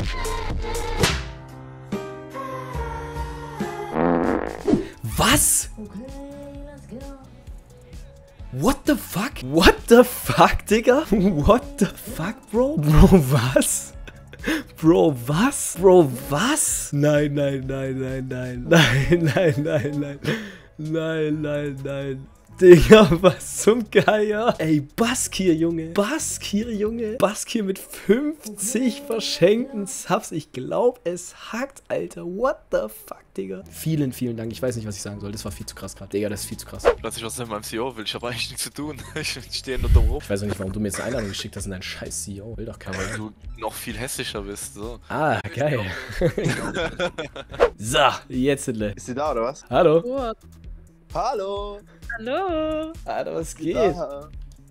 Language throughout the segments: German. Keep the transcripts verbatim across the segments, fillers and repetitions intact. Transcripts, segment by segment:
Was? What the fuck? What the fuck, Digga? What the fuck, Bro? Bro, was? Bro, was? Bro, was? Nein, nein, nein, nein, nein. Nein, nein, nein, nein. Nein, nein, nein. Digga, was zum Geier? Ey, Baskir, Junge. Baskir, Junge. Baskir mit fünfzig verschenkten Subs. Ich glaub, es hackt, Alter. What the fuck, Digga? Vielen, vielen Dank. Ich weiß nicht, was ich sagen soll. Das war viel zu krass gerade. Digga, das ist viel zu krass. Lass ich was in meinem C E O will. Ich habe eigentlich nichts zu tun. Ich stehe nur dumm rum. Ich weiß auch nicht, warum du mir jetzt eine Einladung geschickt hast in deinen scheiß C E O. Will doch keiner. Weil du noch viel hässlicher bist. So. Ah, geil. So, jetzt. Ist sie da, oder was? Hallo. Oh. Hallo! Hallo! Alter, was geht? Da.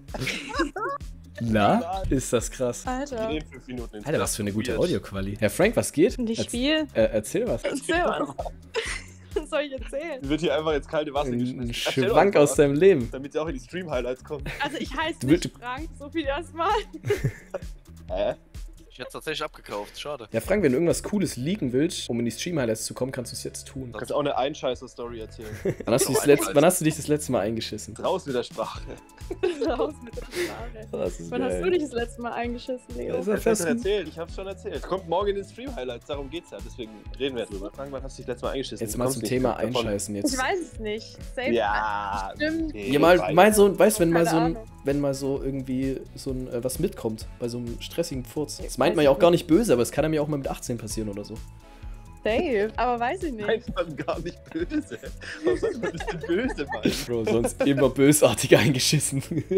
Na, ist das krass. Alter. In fünf Minuten ins Alter, was für eine gute Weird. Audio-Quali. Herr Frank, was geht? Und ich Erz- spiele. Äh, erzähl was. Erzähl was. Was soll ich erzählen? Wird hier einfach jetzt kalte Wasser Ein geschmissen. Erzähl Schwank doch aus mal, deinem Leben. damit sie auch in die Stream-Highlights kommen. Also ich heiße Du nicht willst- Frank, so viel erstmal. Hä? Ich hätte es tatsächlich abgekauft. Schade. Ja, Frank, wenn du irgendwas Cooles leaken willst, um in die Stream-Highlights zu kommen, kannst du es jetzt tun. Du kannst auch eine Einscheißer-Story erzählen. Wann hast, du dich das letzte, wann hast du dich das letzte Mal eingeschissen? Raus mit der Sprache. Raus mit der Sprache. Das ist Wann hast geil. du dich das letzte Mal eingeschissen, Leo? Das ist ja Ich hab's schon fest. erzählt, ich hab's schon erzählt. Es kommt morgen in den Stream-Highlights, darum geht's ja. Deswegen reden wir drüber. Frank, wann hast du dich letztes Mal eingeschissen? Jetzt Du mal kommst zum nicht Thema davon. Einscheißen. Jetzt. Ich weiß es nicht. Safe. Ja. Stimmt. okay, Ja, mal, weiß. mal so, weißt, wenn mal Keine so ein, Ahnung. wenn mal so irgendwie so ein, äh, was mitkommt, bei so einem stressigen Furz. Das meint man ja auch gar nicht böse, aber es kann einem ja auch mal mit achtzehn passieren oder so. Safe. Aber weiß ich nicht. Meint man gar nicht böse. Warum soll man das denn böse meinen? Bro, sonst immer bösartig eingeschissen.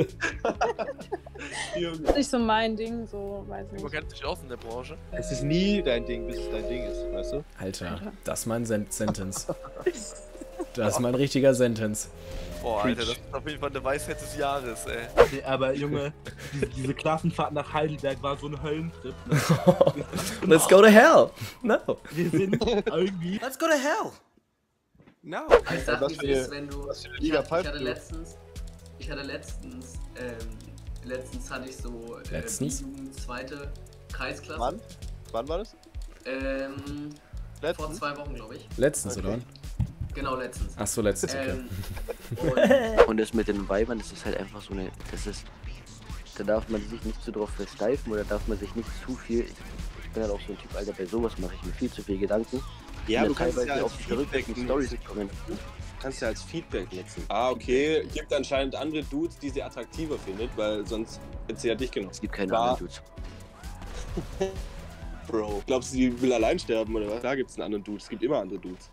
Junge. Nicht so mein Ding, so, weiß Man nicht. kennt sich aus in der Branche. Es ist nie dein Ding, bis es dein Ding ist, weißt du? Alter, das ist mein Sen Sentence. Das ist mein richtiger Sentence. Boah, Alter, das ist auf jeden Fall eine Weisheit des Jahres, ey. Nee, aber Junge, diese, diese Klassenfahrt nach Heidelberg war so ein Höllentrip. Ne? Let's go to hell. No. Wir sind irgendwie. Let's go to hell. No. Ich sag, Was wie für es ist, eine- wenn du. was für eine Ich Liga hatte, ich pfeift hatte du? letztens. Ich hatte letztens. Ähm, letztens hatte ich so. Äh, Letztens? B-Jugend zweite Kreisklasse. Wann? Wann war das? Ähm, vor Letztens? zwei Wochen, glaube ich. Letztens, Okay. oder? Genau, letztens. Ach so, letztens, okay. Ähm, und Und das mit den Weibern, das ist halt einfach so eine, das ist, da darf man sich nicht zu drauf versteifen oder darf man sich nicht zu viel, ich, ich bin halt auch so ein Typ, Alter, bei sowas mache ich mir viel zu viel Gedanken. Ja, Mir du kannst es teilweise ja als auf die verrückten Feedback Storys nutzen. kommen. Du kannst ja als Feedback nutzen. Ah, okay. Gibt anscheinend andere Dudes, die sie attraktiver findet, weil sonst hätte sie ja dich genommen. Es gibt keine Klar. anderen Dudes. Bro. Glaubst du, sie will allein sterben oder was? Da gibt's einen anderen Dude. Es gibt immer andere Dudes.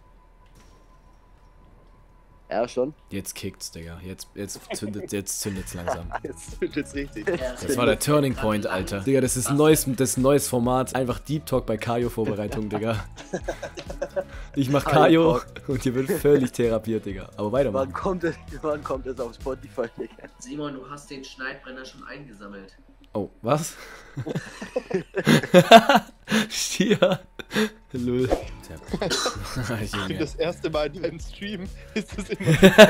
Ja, schon. Jetzt kickt's, Digga. Jetzt, jetzt zündet jetzt zündet's langsam. Jetzt wird es richtig. Das war der Turning Point, Alter. Digga, das ist ein neues, das ist ein neues Format. Einfach Deep Talk bei Kajo-Vorbereitung, Digga. Ich mach Kajo und hier wird völlig therapiert, Digga. Aber Wann weitermachen. kommt es, wann kommt es auf Spotify, Digga? Simon, du hast den Schneidbrenner schon eingesammelt. Oh, was? Stier. Lul. Junge. Das erste Mal in deinem Stream ist das immer.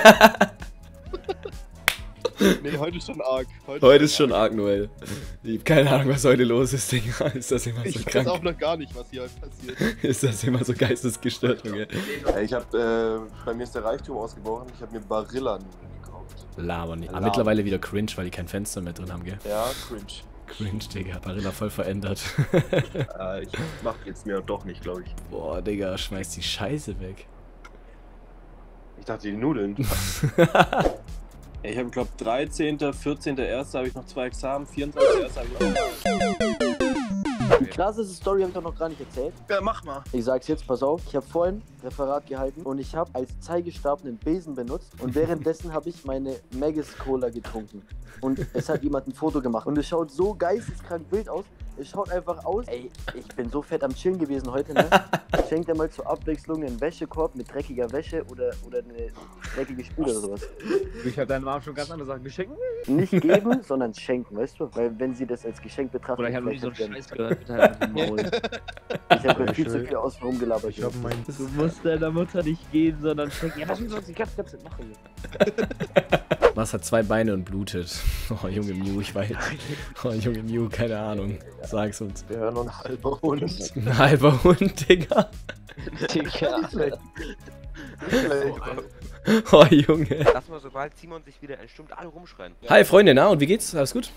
Nee, heute ist schon arg. Heute ist schon arg, Noel. Ich hab keine Ahnung, was heute los ist, Digga. Ist das immer so Ich weiß krank? auch noch gar nicht, was hier heute passiert. Ist das immer so geistesgestört, Junge? Ich hab, äh, bei mir ist der Reichtum ausgebrochen. Ich habe mir Barillan gekauft. Laber nicht. Aber Laber. mittlerweile wieder cringe, weil die kein Fenster mehr drin haben, gell? Ja, cringe. Cringe, Digga. Barilla voll verändert. Äh, ich mach jetzt mir doch nicht, glaube ich. Boah, Digga, schmeiß die Scheiße weg. Ich dachte, die Nudeln. Ich habe, glaube dreizehnten, vierzehnten ersten habe ich noch zwei Examen, vierunddreißigsten ersten habe ich noch. Die krasseste Story habe ich doch noch gar nicht erzählt. Ja, mach mal. Ich sag's jetzt, pass auf. Ich habe vorhin Referat gehalten und ich habe als Zeigestab einen Besen benutzt und währenddessen habe ich meine Maggis Cola getrunken. Und es hat jemand ein Foto gemacht und es schaut so geisteskrank wild aus. Es schaut einfach aus. Ey, ich bin so fett am Chillen gewesen heute, ne? Schenk dir mal zur Abwechslung einen Wäschekorb mit dreckiger Wäsche oder, oder eine dreckige Spüle oder sowas. Ich hab deine Mom schon ganz andere Sachen geschenkt. Nicht geben, sondern schenken, weißt du? Weil wenn sie das als Geschenk betrachtet, Oder ich habe nie vielleicht so einen nicht Scheiß gehört. Bitte halt auf den Maul. Ich habe viel zu viel außen rum gelabert. Ich hab mein. Du musst deiner Mutter nicht geben, sondern schenken. Ja, was willst du sonst die ganze Zeit machen? Was hat zwei Beine und blutet? Oh, Junge Mew, ich weiß. Oh, Junge Mew, keine Ahnung. Sag's uns. Wir hören uns halber Hund. Ein halber Hund, Digga. Digga. Oh, Junge. Lass mal, sobald Simon sich wieder entstimmt, alle rumschreien. Hi, Freunde, na, und wie geht's? Alles gut?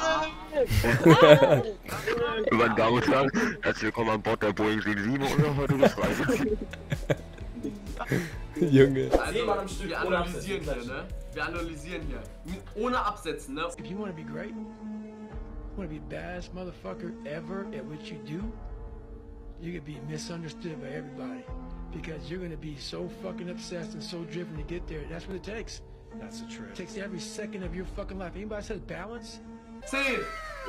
Meine Damen und Herren, herzlich willkommen an Bord der Boeing sieben sieben und heute Reise. Junge. Also, wir analysieren hier, ne? Wir analysieren hier. Mit, ohne Absetzen, ne? If you want to be great, you want to be the baddest motherfucker ever at what you do, you're going to be misunderstood by everybody. Because you're going to be so fucking obsessed and so driven to get there. That's what it takes. That's the truth. It takes every second of your fucking life. Anybody says balance? zehn!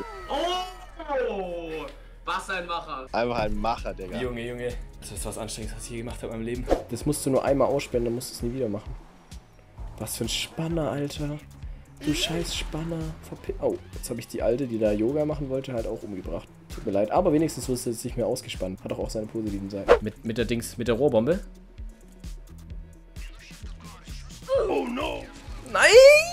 Oh! Was ein Macher! Einfach ein Macher, Digga. Junge, Junge. Das ist was Anstrengendes, was ich je gemacht habe in meinem Leben. Das musst du nur einmal aussperren, dann musst du es nie wieder machen. Was für ein Spanner, Alter. Du scheiß Spanner. Verpi oh, jetzt habe ich die Alte, die da Yoga machen wollte, halt auch umgebracht. Tut mir leid, aber wenigstens wirst du jetzt nicht mehr ausgespannt. Hat doch auch seine positiven Seiten. Mit, mit der Dings, mit der Rohrbombe. Oh no! Nein!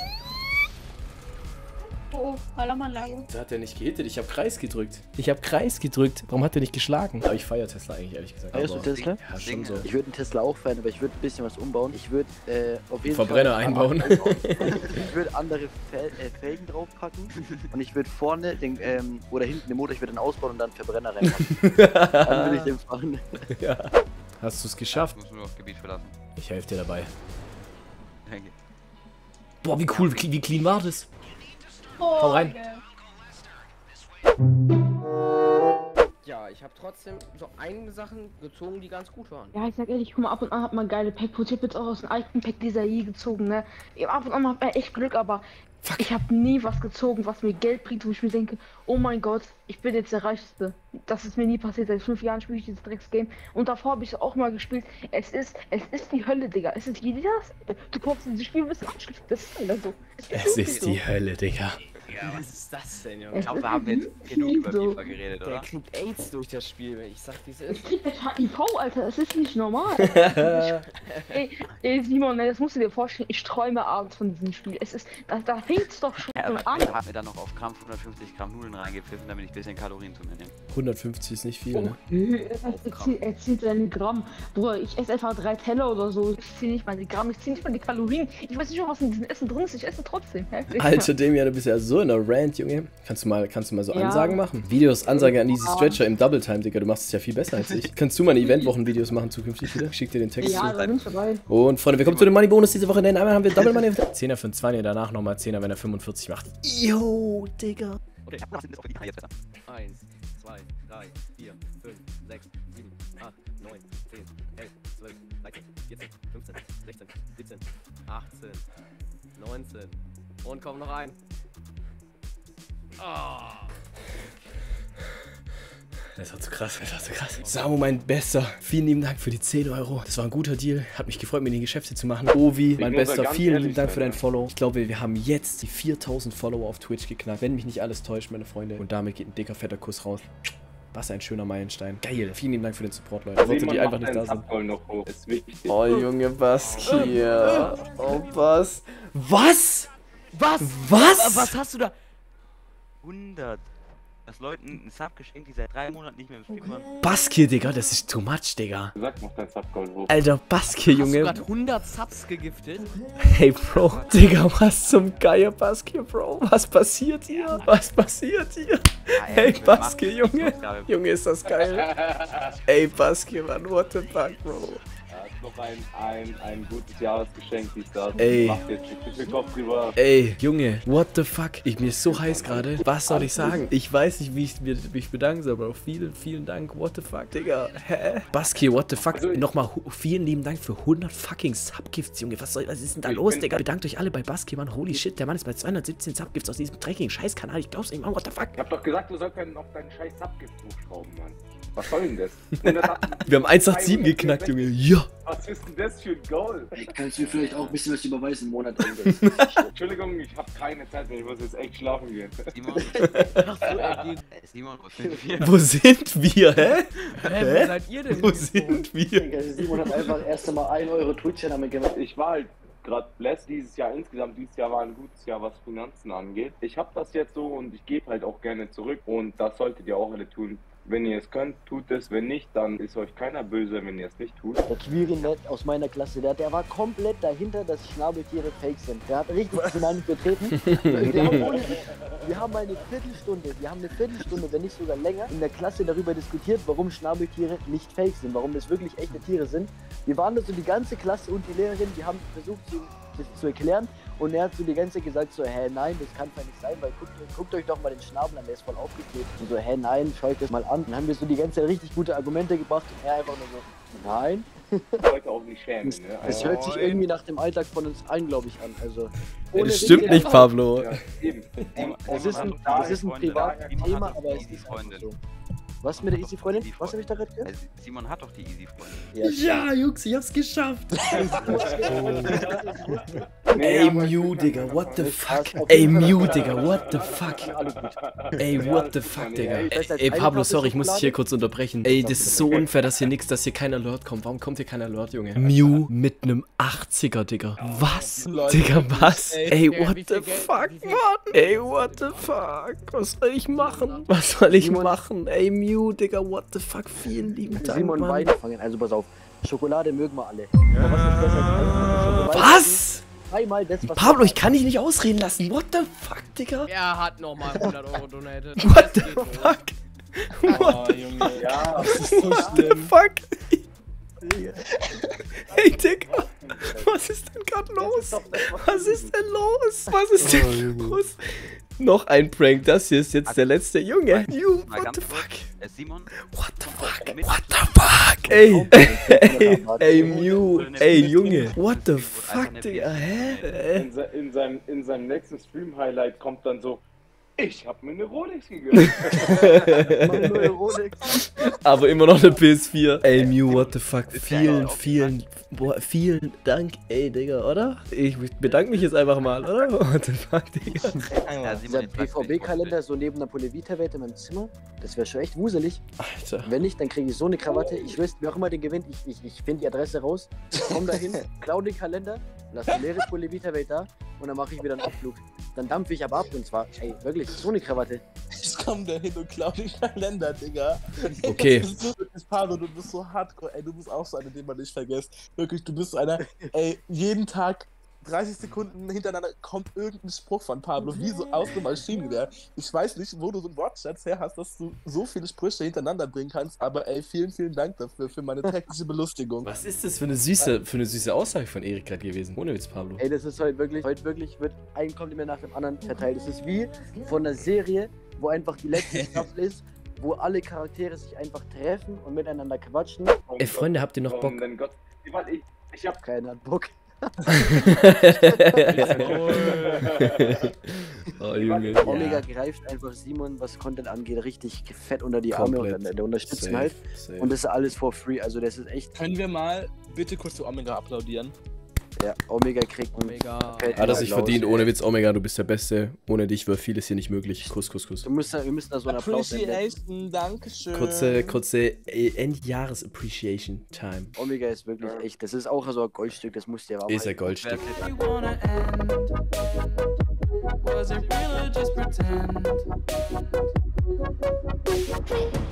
Oh, Alarmanlage. Da hat er nicht gehittet, ich habe Kreis gedrückt. Ich habe Kreis gedrückt. Warum hat er nicht geschlagen? Aber ich feiere Tesla eigentlich, ehrlich gesagt. Feierst du Aber- Tesla? Ja, schon so. Ich würde einen Tesla auch feiern, aber ich würde ein bisschen was umbauen. Ich würde äh, auf jeden Verbrenner Fall... einbauen. Ich würde andere Fel äh, Felgen draufpacken und ich würde vorne den, ähm, oder hinten den Motor, ich würde den ausbauen und dann einen Verbrenner reinpacken. Dann würde ich den fahren. Ja. Hast du es geschafft? Ich muss nur das Gebiet verlassen. Ich helfe dir dabei. Danke. Boah, wie cool, wie wie clean war das? Oh, Komm rein. geil. Ja, ich habe trotzdem so einige Sachen gezogen, die ganz gut waren. Ja, ich sag ehrlich, guck mal, ab und an hat man geile Pack. Ich hab jetzt auch aus dem alten Pack dieser I gezogen, ne? Ja, ab und an hat man echt Glück, aber Fuck. ich habe nie was gezogen, was mir Geld bringt, wo ich mir denke, oh mein Gott, ich bin jetzt der Reichste. Das ist mir nie passiert. Seit fünf Jahren spiele ich dieses Drecksgame. Und davor habe ich auch mal gespielt. Es ist, es ist die Hölle, Digga. Es ist jedes. Du kommst in dieses Spiel, bist abschließend. Das ist halt so. Es ist die Hölle, Digga. Ja, was ist das denn, Junge? Es Ich glaube, ist wir haben jetzt genug über so. FIFA geredet, Der oder? kriegt AIDS durch das Spiel, ich sag wie es ist. Ich krieg das H I V, Alter. Das ist nicht normal. ey, ey, Simon, ne, das musst du dir vorstellen. Ich träume abends von diesem Spiel. Es ist, da, da fängt's doch schon Ja, an. aber hat mir dann noch auf Krampf hundertfünfzig Gramm Nudeln reingepfiffen, damit ich ein bisschen Kalorien zu mir nehme. hundertfünfzig ist nicht viel, ne? Er zieht seine Gramm. Bruder, ich esse einfach drei Teller oder so. Ich ziehe nicht mal die Gramm, ich ziehe nicht mal die Kalorien. Ich weiß nicht mal, was in diesem Essen drin ist. Ich esse trotzdem. Heftig. Alter, Demian, du bist ja so in der Rant, Junge. Kannst du mal, kannst du mal so Ja. Ansagen machen? Videos, Ansage an Easy Stretcher im Double Time, Digga. Du machst es ja viel besser als ich. Kannst du mal Eventwochen-Videos machen zukünftig wieder? Ich schick dir den Text Ja, zu. da bin ich dabei. Und Freunde, wir kommen zu dem Money-Bonus diese Woche. Denn einmal haben wir Double Money. Zehner für einen Zwanni, danach nochmal Zehner, wenn er fünfundvierzig macht. Yo, Digga. Okay, ich hab noch das auf die Kanne jetzt besser. eins, zwei, drei, vier, fünf, sechs, sieben, acht, neun, zehn, elf, zwölf, dreizehn, vierzehn, fünfzehn, sechzehn, siebzehn, achtzehn, neunzehn. Und komm noch ein. Ah. Das war zu krass, das war zu krass. Samu, mein Bester. Vielen lieben Dank für die zehn Euro. Das war ein guter Deal. Hat mich gefreut, mir die Geschäfte zu machen. Ovi, mein muss ja Bester, ganz vielen ehrlich lieben Dank sein, für dein ne? Follow. Ich glaube, wir haben jetzt die viertausend Follower auf Twitch geknackt. Wenn mich nicht alles täuscht, meine Freunde. Und damit geht ein dicker, fetter Kuss raus. Was ein schöner Meilenstein. Geil. Vielen lieben Dank für den Support, Leute. Worte, die einfach nicht da sind. Noch hoch. Ist wichtig. Oh, Junge, Baskia. Oh, was? Was? Was? Was? Was hast du da? hundert. Das Leuten einen Sub geschenkt, die seit drei Monaten nicht mehr im Stream waren. Baskia, Digga, das ist too much, Digga. Sag noch dein Subgoal hoch. Alter, Baskia, Hast du Junge. grad hundert Subs gegiftet? Hey, Bro. Digga, was zum Geier, Baskia, Bro? Was passiert hier? Was passiert hier? Hey, Baskia, Junge. Junge, ist das geil. Ey, Baskia, Mann, what the fuck, Bro? Ja, ist noch ein, ein, ein gutes Jahresgeschenk, die da. Ey. Macht jetzt nicht viel Kopf drüber. Ey, Junge, what the fuck? Ich, mir ist so heiß gerade. Was soll ich sagen? Ich weiß nicht, wie ich mir- mich bedanken soll, Bro. Vielen, vielen Dank. What the fuck, Digga? Hä? Baskia, what the fuck? Also ich- Nochmal hu- vielen lieben Dank für hundert fucking Subgifts, Junge. Was, soll, was ist denn da Ich los, bin- Digga? Bedankt euch alle bei Baskia, Mann. Holy shit, der Mann ist bei zweihundertsiebzehn Subgifts aus diesem dreckigen Scheißkanal. Ich glaub's nicht, Mann. What the fuck? Ich hab doch gesagt, du sollst dann auf deinen scheiß Subgift hochschrauben, Mann. Was soll denn das? hundert Ab- Wir haben eins acht sieben geknackt, Junge. Ja. Was ist denn das für ein Goal? Kannst du mir vielleicht auch ein bisschen was überweisen im Monat? Entschuldigung, ich hab keine Zeit mehr. Ich muss jetzt echt schlafen gehen. Simon, Äh, Simon, wo sind wir? Wo sind wir, hä? Hä, wo seid ihr denn? Wo sind wir? Simon hat einfach erst einmal ein Euro Twitch-Name gemacht. Ich war halt gerade bläst. Dieses Jahr insgesamt, dieses Jahr war ein gutes Jahr, was Finanzen angeht. Ich habe das jetzt so und ich gebe halt auch gerne zurück und das solltet ihr auch alle tun. Wenn ihr es könnt, tut es. Wenn nicht, dann ist euch keiner böse, wenn ihr es nicht tut. Der Quirin aus meiner Klasse, der, der war komplett dahinter, dass Schnabeltiere fake sind. Der hat richtig hinein betreten. Wir haben, ohne, wir haben eine Viertelstunde, wir haben eine Viertelstunde, wenn nicht sogar länger, in der Klasse darüber diskutiert, warum Schnabeltiere nicht fake sind, warum das wirklich echte Tiere sind. Wir waren da so die ganze Klasse und die Lehrerin, die haben versucht, zu, das zu erklären. Und er hat so die ganze Zeit gesagt so, hä, nein, das kann doch nicht sein, weil guckt, guckt euch doch mal den Schnabel an, der ist voll aufgeklebt. Und so, hä, nein, schaut das mal an. Dann haben wir so die ganze Zeit richtig gute Argumente gebracht und er einfach nur so, nein. Leute auch nicht schämen, Das, ne? das hört sich irgendwie nach dem Alltag von uns allen, glaube ich, an. Also, Das stimmt nicht, Pablo. Ja, eben. Es ist ein, es ist ein privates Thema, aber es ist einfach so. Was mit der Easy-Freundin? Was habe ich da gerade gehört? Simon hat doch die Easy-Freundin. Ja, Ja, Jungs, ich hab's geschafft. Nee, Ey, aber ich Mew, bin Digga, einfach- what the fuck? Auf Ey, jeden Fall. Mew, Digga, what the fuck? Alles gut. Ey, what the fuck, Digga? Das heißt, als Ey, eine Pablo, Karte sorry, ich muss dich hier Schokolade? kurz unterbrechen. Ey, das ist so unfair, dass hier nix, dass hier kein Alert kommt. Warum kommt hier kein Alert, Junge? Mew mit nem achtziger, Digga. Was? Digga, was? Ey, what the fuck, Mann? Ey, what the fuck? Was soll ich machen? Was soll ich Simon- machen? Ey, Mew, Digga, what the fuck? Vielen lieben Dank, Simon Mann. Wein fangen, also pass auf. Schokolade mögen wir alle. Aber was ist besser als Schokolade? Was? Dreimal das, was Pablo, ich kann dich nicht ausreden lassen. What the fuck, Digga? Er hat nochmal hundert Euro donated. What the Das geht wohl. fuck? Oh, Junge. Ja, Das ist so What the schlimm. fuck? Hey, Digga. Was ist denn gerade los? Was ist denn los? Was ist denn los? Noch ein Prank, das hier ist jetzt der letzte Junge. You, Mal what ganz the kurz. fuck? Äh, Simon, What the fuck? What the fuck? Ey, ey, ey, Mew, ey, Junge. What the fuck, Digga, hä? in, se in, seinem, in seinem nächsten Stream-Highlight kommt dann so, ich hab mir eine Rolex gegönnt. Meine neue Rolex. Aber immer noch eine P S vier. Ey, Mew, what the fuck? Vielen, vielen, boah, vielen Dank, ey, Digga, oder? Ich bedanke mich jetzt einfach mal, oder? What the fuck, Digga? ja, Simon, Dieser jetzt sag's P V B-Kalender nicht, so neben der Polevita-Welt in meinem Zimmer, das wäre schon echt wuselig. Alter. Wenn nicht, dann kriege ich so eine Krawatte. Ich weiß, wer auch immer den gewinnt, ich, ich, ich finde die Adresse raus, komm dahin, klau den Kalender, lass die leere Polevita-Welt da und dann mache ich wieder einen Abflug. Dann dampfe ich aber ab und zwar, ey, wirklich, so eine Krawatte. Ich komm da hin und klau den Kalender, Digga. Okay. Das ist so wirklich, Pablo, du bist so hardcore, ey, du bist auch so einer, den man nicht vergisst. Wirklich, du bist so einer, ey, jeden Tag dreißig Sekunden hintereinander kommt irgendein Spruch von Pablo, wie so aus dem Maschinengewehr. Ich weiß nicht, wo du so einen Wortschatz her hast, dass du so viele Sprüche hintereinander bringen kannst, aber ey, vielen, vielen Dank dafür, für meine tägliche Belustigung. Was ist das für eine süße, für eine süße Aussage von Erik gerade gewesen? Ohne Witz, Pablo. Ey, das ist heute wirklich, heute wirklich wird ein Kompliment nach dem anderen verteilt. Das ist wie von einer Serie, wo einfach die letzte Staffel ist, wo alle Charaktere sich einfach treffen und miteinander quatschen. Ey, Freunde, habt ihr noch Bock? Und dann Gott, ich, ich hab Keiner hat Bock. Oh, Junge. Omega greift einfach Simon, was Content angeht, richtig fett unter die Arme und der, der unterstützt ihn halt. safe. Und das ist alles for free, also das ist echt, Können wir mal bitte kurz für Omega applaudieren? ja, Omega kriegt einen Omega. fetten Hat er sich Applaus. verdient, ohne Witz, Omega, du bist der Beste. Ohne dich wäre vieles hier nicht möglich. Kuss, Kuss, Kuss. Du musst da, wir müssen da so einen Applaus nennen. Appreciation, dankeschön. Kurze, kurze äh, Endjahres-Appreciation Time. Omega ist wirklich echt, das ist auch so ein Goldstück, das musst du ja auch Ist ein Goldstück. Was it real or just pretend?